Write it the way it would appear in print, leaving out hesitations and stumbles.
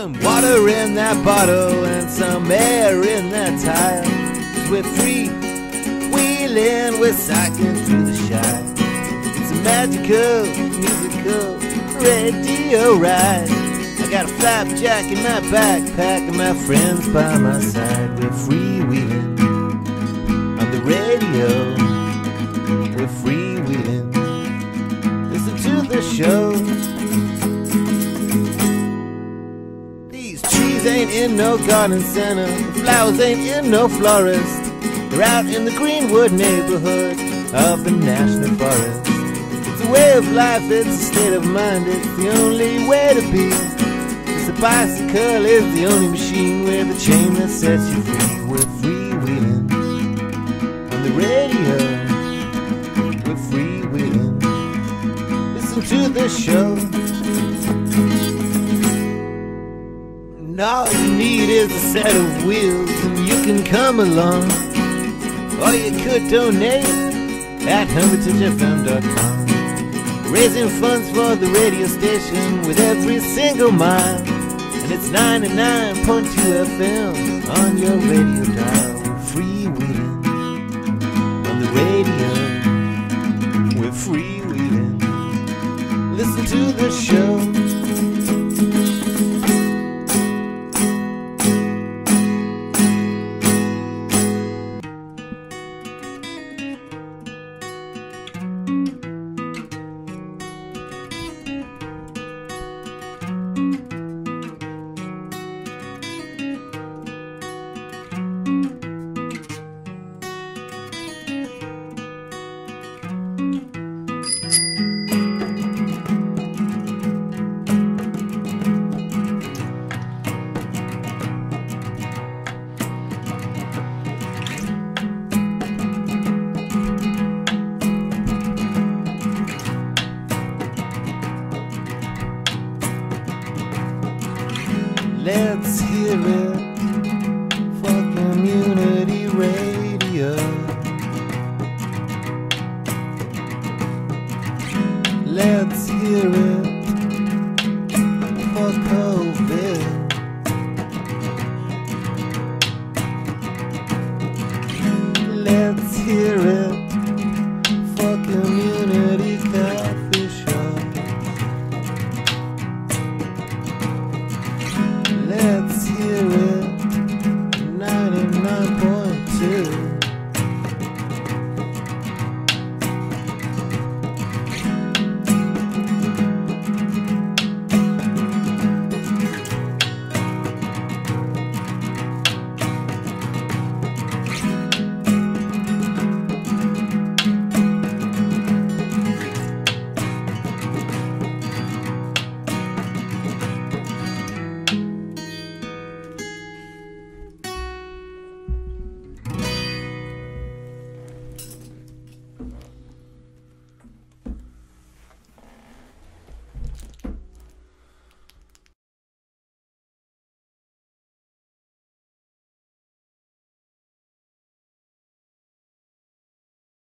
some water in that bottle and some air in that tire. 'Cause we're free-wheelin', we're cycling through the shire. It's a magical, musical radio ride. I got a flapjack in my backpack and my friends by my side. We're freewheelin' on the radio. We're freewheelin'. Listen to the show. These trees ain't in no garden center. The flowers ain't in no florist. They're out in the Greenwood Neighborhood of the National Forest. It's a way of life, it's a state of mind. It's the only way to be. The bicycle is the only machine with a chain that sets you free. We're freewheelin' on the radio. We're freewheelin'. Listen to the show. And all you need is a set of wheels, and you can come along. Or you could donate at hermitagefm.com. Raising funds for the radio station with every single mile. And it's 99.2 FM on your radio dial. We're freewheelin' on the radio. We're freewheelin'. Listen to the show. Let's hear it for community radio. Let's hear it for